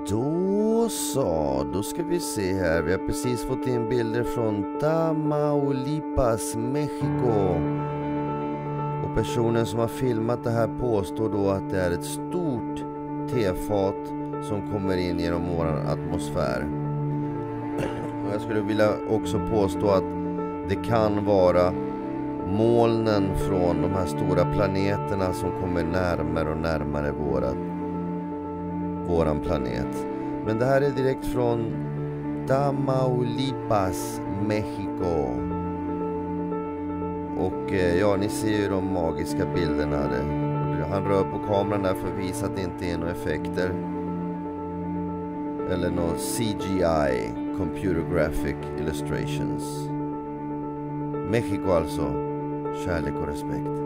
Då så, då ska vi se här. Vi har precis fått in bilder från Tamaulipas, Mexiko. Och personen som har filmat det här påstår då att det är ett stort tefat som kommer in genom vår atmosfär. Och jag skulle vilja också påstå att det kan vara molnen från de här stora planeterna som kommer närmare och närmare våran planet. Men det här är direkt från Tamaulipas, Mexiko. Och ja, ni ser ju de magiska bilderna. Han rör på kameran där för att visa att det inte är några effekter. Eller någon CGI, Computer Graphic Illustrations. Mexiko alltså. Kärlek och respekt.